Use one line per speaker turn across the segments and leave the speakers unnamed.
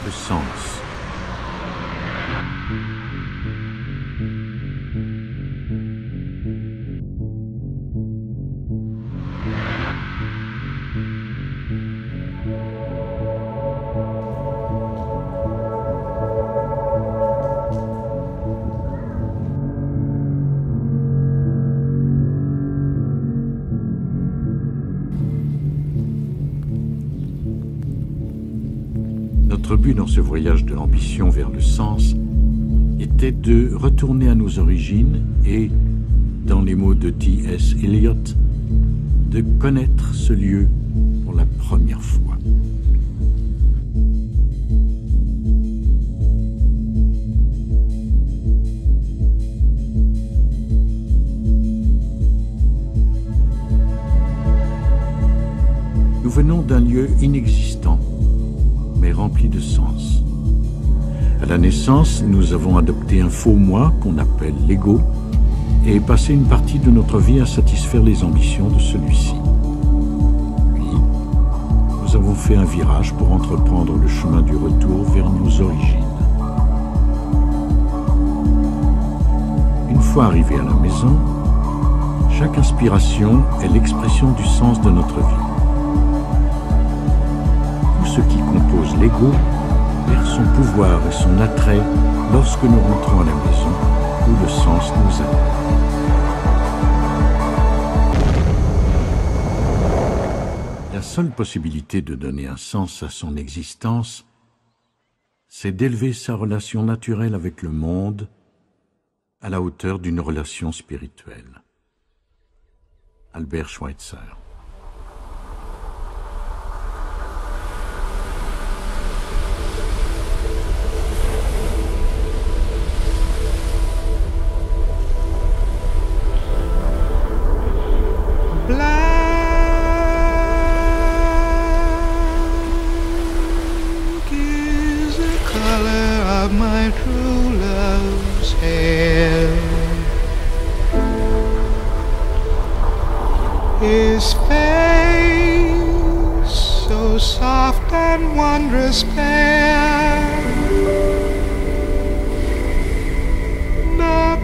le sens. Notre but dans ce voyage de l'ambition vers le sens était de retourner à nos origines et, dans les mots de T.S. Eliot, de connaître ce lieu pour la première fois. Nous venons d'un lieu inexistant, mais rempli de sens. À la naissance, nous avons adopté un faux moi qu'on appelle l'ego et passé une partie de notre vie à satisfaire les ambitions de celui-ci. Puis, nous avons fait un virage pour entreprendre le chemin du retour vers nos origines. Une fois arrivé à la maison, chaque inspiration est l'expression du sens de notre vie. Ce qui compose l'ego perd son pouvoir et son attrait lorsque nous rentrons à la maison où le sens nous amène. La seule possibilité de donner un sens à son existence, c'est d'élever sa relation naturelle avec le monde à la hauteur d'une relation spirituelle. Albert Schweitzer.
My true love's hair, his face so soft and wondrous fair, the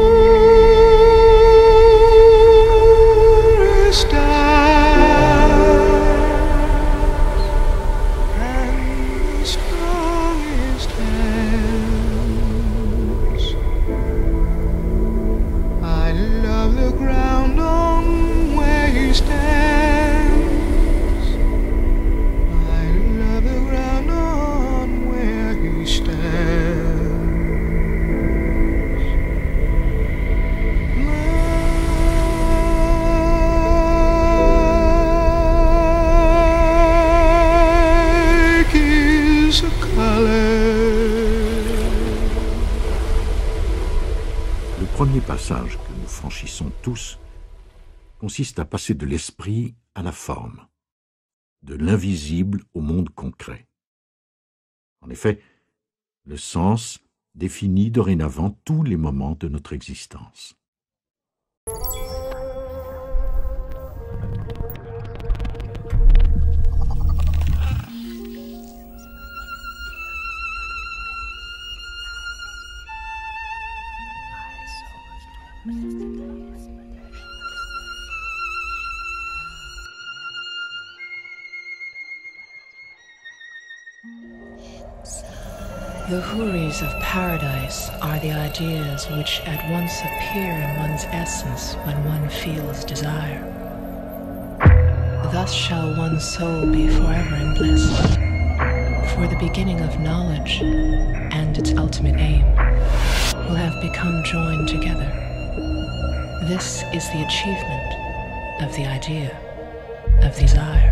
purest eyes and the strongest hands. I love the ground on where he stands. I love the ground on where he stands. Like is a color.
Le premier passage que nous franchissons tous consiste à passer de l'esprit à la forme, de l'invisible au monde concret. En effet, le sens définit dorénavant tous les moments de notre existence.
The houris of paradise are the ideas which at once appear in one's essence when one feels desire. Thus shall one's soul be forever in bliss, for the beginning of knowledge and its ultimate aim will have become joined together. This is the achievement of the idea of desire.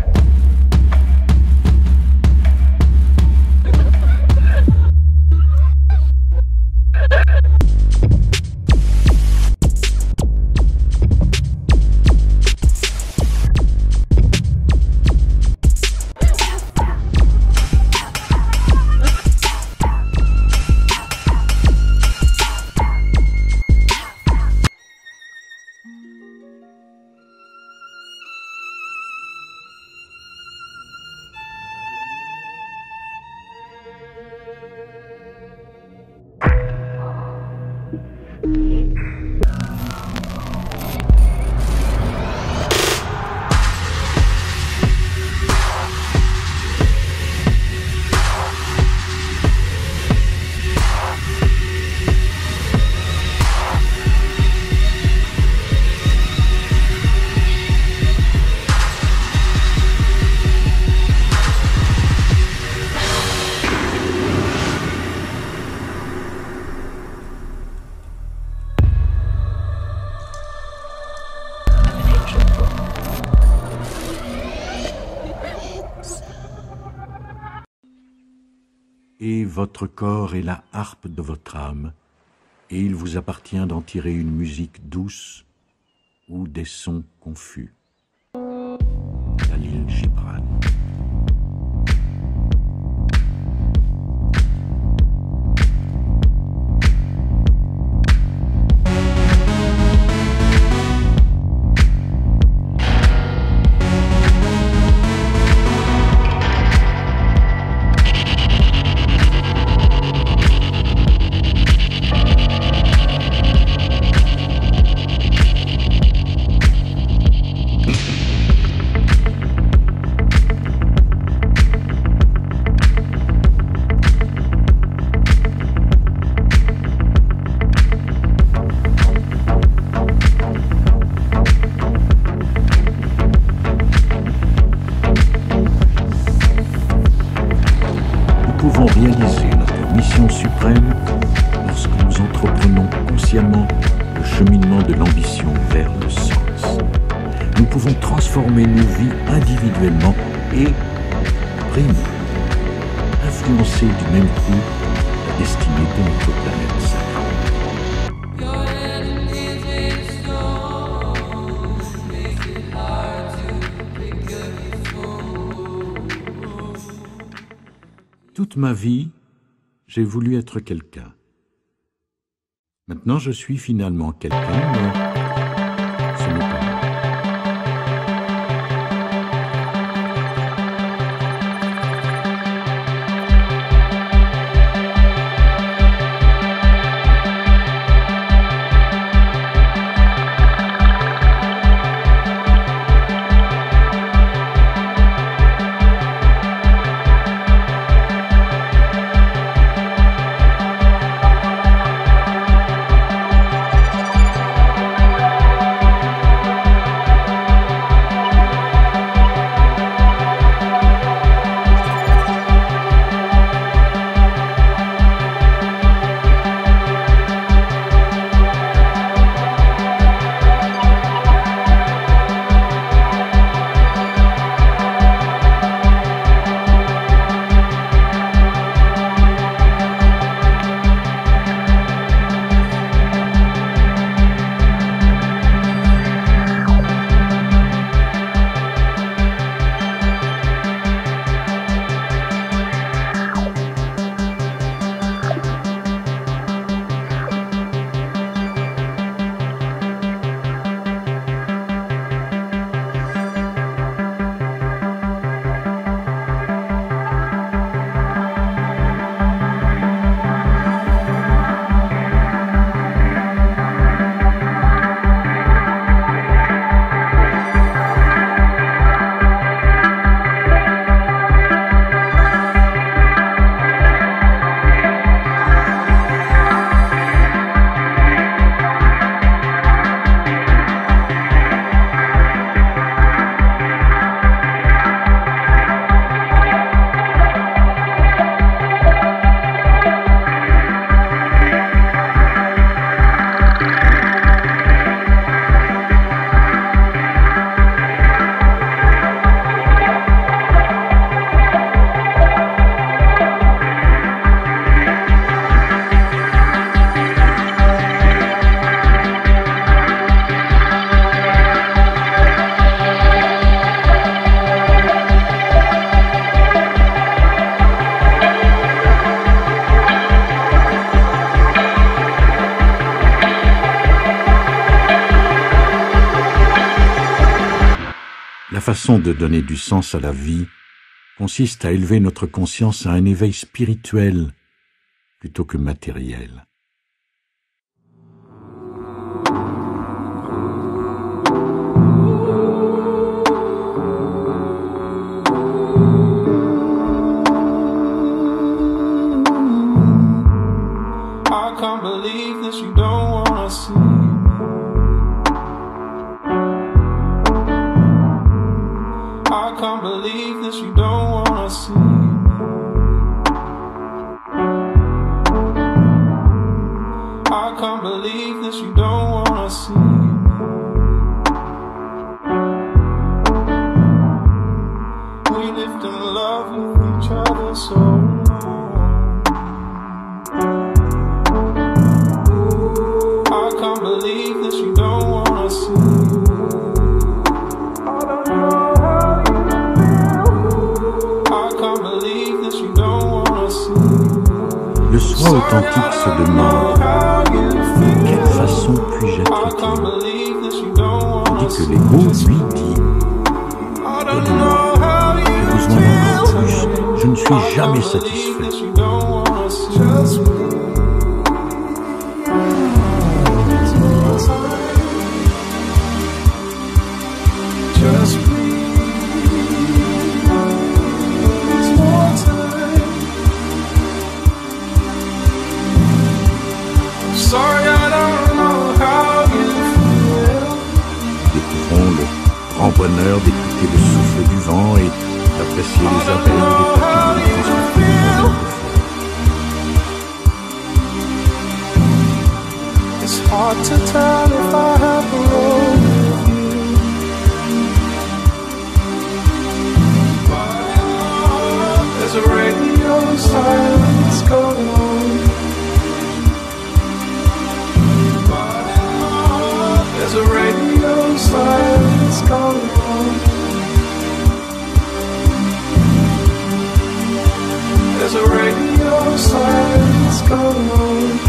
et votre corps est la harpe de votre âme, et il vous appartient d'en tirer une musique douce ou des sons confus. Khalil Gibran. Nous pouvons réaliser notre mission suprême lorsque nous entreprenons consciemment le cheminement de l'ambition vers le sens. Nous pouvons transformer nos vies individuellement et, prime, influencer du même coup la destinée de notre planète sacrée. Toute ma vie, j'ai voulu être quelqu'un. Maintenant, je suis finalement quelqu'un, mais ce n'est pas moi. La façon de donner du sens à la vie consiste à élever notre conscience à un éveil spirituel plutôt que matériel.
I can't believe that you don't wanna see. I can't believe that you don't wanna see. I can't believe that you don't wanna see. We lived in love with each other so long.
foi authentique se demande de quelle façon puis-je être utile, tandis que l'ego lui dit donne-moi, j'ai besoin d'encore plus, je ne suis jamais satisfait. Découvrons le grand bonheur d'écouter le souffle du vent et d'apprécier les abeilles et les papillons transportés dans nos fleurs.
It's hard to tell if I have a role with you. There's a radio silence going on. There's a radio silence going on. There's a radio silence going on.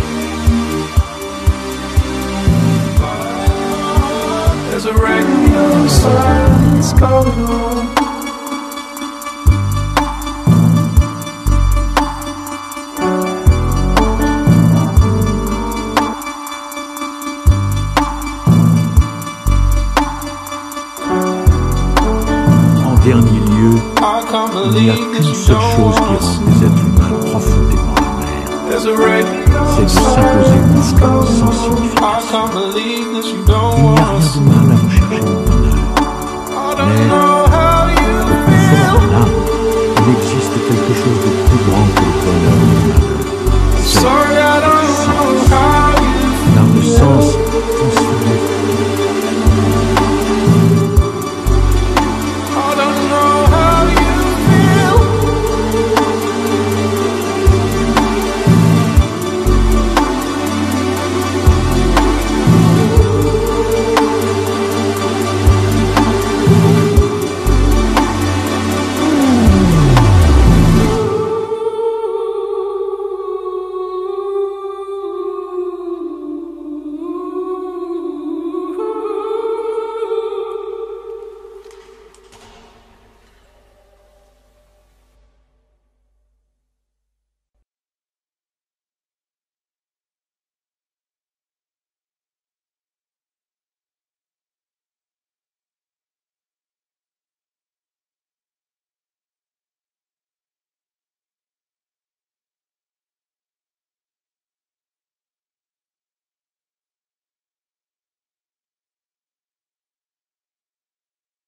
There's a radio silence going on.
En dernier lieu, il n'y a qu'une seule chose qui rend les êtres humains profondément amers. C'est de s'imposer une sans signification. Il n'y a rien de mal à rechercher le bonheur, mais